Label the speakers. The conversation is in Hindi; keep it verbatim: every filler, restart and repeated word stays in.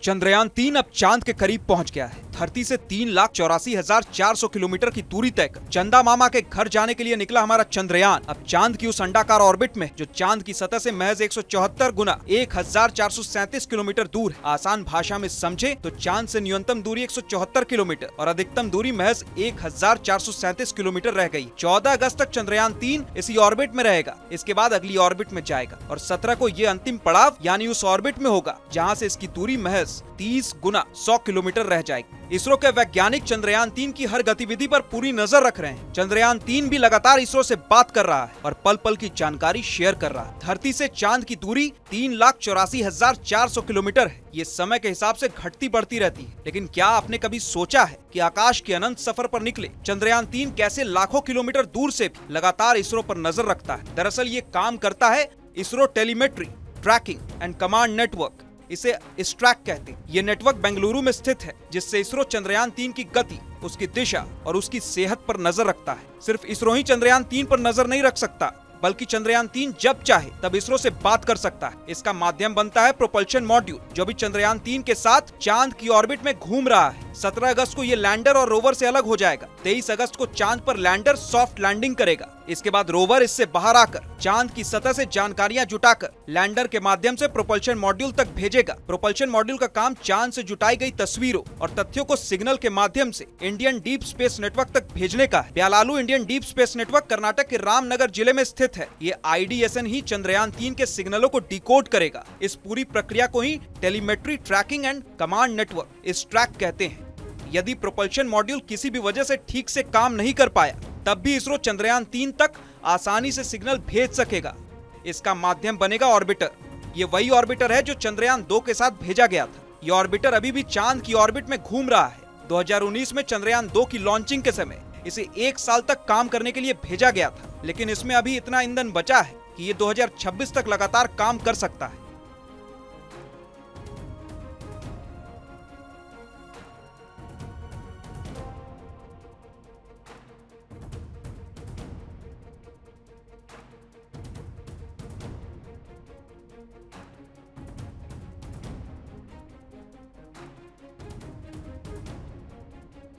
Speaker 1: चंद्रयान तीन अब चांद के करीब पहुंच गया है। धरती से तीन लाख चौरासी हजार चार सौ किलोमीटर की दूरी तय कर चंदा मामा के घर जाने के लिए निकला हमारा चंद्रयान अब चांद की उस अंडाकार ऑर्बिट में, जो चांद की सतह से महज एक सौ चौहत्तर गुना एक हजार चार सौ सैंतीस किलोमीटर दूर है। आसान भाषा में समझे तो चांद से न्यूनतम दूरी एक सौ चौहत्तर किलोमीटर और अधिकतम दूरी महज एक हजार चार सौ सैंतीस किलोमीटर रह गई। चौदह अगस्त तक चंद्रयान तीन इसी ऑर्बिट में रहेगा। इसके बाद अगली ऑर्बिट में जाएगा और सत्रह को ये अंतिम पड़ाव यानी उस ऑर्बिट में होगा जहाँ से इसकी दूरी महज तीस गुना सौ किलोमीटर रह जाएगी। इसरो के वैज्ञानिक चंद्रयान तीन की हर गतिविधि पर पूरी नजर रख रहे हैं। चंद्रयान तीन भी लगातार इसरो से बात कर रहा है और पल पल की जानकारी शेयर कर रहा है। धरती से चांद की दूरी तीन लाख चौरासी हजार चार सौ किलोमीटर है। ये समय के हिसाब से घटती बढ़ती रहती है, लेकिन क्या आपने कभी सोचा है कि आकाश के अनंत सफर पर निकले चंद्रयान तीन कैसे लाखों किलोमीटर दूर से भी लगातार इसरो पर नजर रखता है। दरअसल ये काम करता है ISRO telemetry tracking and command network, इसे स्ट्रैक कहते हैं। ये नेटवर्क बेंगलुरु में स्थित है, जिससे इसरो चंद्रयान तीन की गति, उसकी दिशा और उसकी सेहत पर नजर रखता है। सिर्फ इसरो ही चंद्रयान तीन पर नजर नहीं रख सकता, बल्कि चंद्रयान तीन जब चाहे तब इसरो से बात कर सकता है। इसका माध्यम बनता है प्रोपल्शन मॉड्यूल, जो भी चंद्रयान तीन के साथ चांद की ऑर्बिट में घूम रहा है। सत्रह अगस्त को ये लैंडर और रोवर से अलग हो जाएगा। तेईस अगस्त को चांद पर लैंडर सॉफ्ट लैंडिंग करेगा। इसके बाद रोवर इससे बाहर आकर चांद की सतह से जानकारियां जुटाकर लैंडर के माध्यम से प्रोपल्शन मॉड्यूल तक भेजेगा। प्रोपल्शन मॉड्यूल का काम चांद से जुटाई गई तस्वीरों और तथ्यों को सिग्नल के माध्यम से इंडियन डीप स्पेस नेटवर्क तक भेजने का है। Byalalu Indian deep space network Karnataka के रामनगर जिले में स्थित है। ये आई डी एस एन ही चंद्रयान तीन के सिग्नलों को डिकोड करेगा। इस पूरी प्रक्रिया को ही telemetry tracking and command network ISTRAC कहते हैं। यदि प्रोपल्शन मॉड्यूल किसी भी वजह से ठीक से काम नहीं कर पाया, तब भी इसरो चंद्रयान तीन तक आसानी से सिग्नल भेज सकेगा। इसका माध्यम बनेगा ऑर्बिटर। ये वही ऑर्बिटर है जो चंद्रयान दो के साथ भेजा गया था। ये ऑर्बिटर अभी भी चांद की ऑर्बिट में घूम रहा है। दो हज़ार उन्नीस में चंद्रयान दो की लॉन्चिंग के समय इसे एक साल तक काम करने के लिए भेजा गया था, लेकिन इसमें अभी इतना ईंधन बचा है कि ये दो हज़ार छब्बीस तक लगातार काम कर सकता है।